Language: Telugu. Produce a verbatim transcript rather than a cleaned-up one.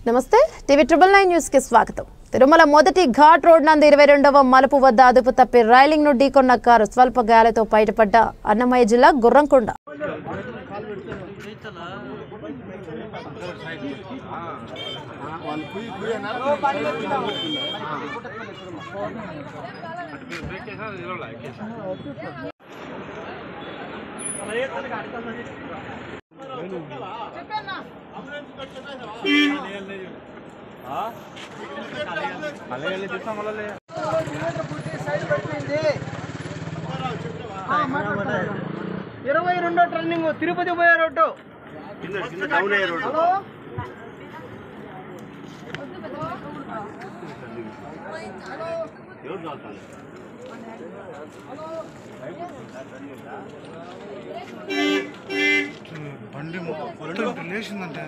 నమస్తే టీవీ ట్రిపుల్ నైన్ న్యూస్ కి స్వాగతం. తిరుమల మొదటి ఘాట్ రోడ్ నందు ఇరవై రెండవ మలుపు వద్ద అదుపు తప్పి రైలింగ్ ను ఢీకొన్న కారు స్వల్ప గాయాలతో బయటపడ్డ అన్నమయ్య జిల్లా గుర్రంకొండ. ఇరవై రెండో టర్నింగ్ తిరుపతి పోయే రోడ్డు బండి మొత్తం లేచిందంటే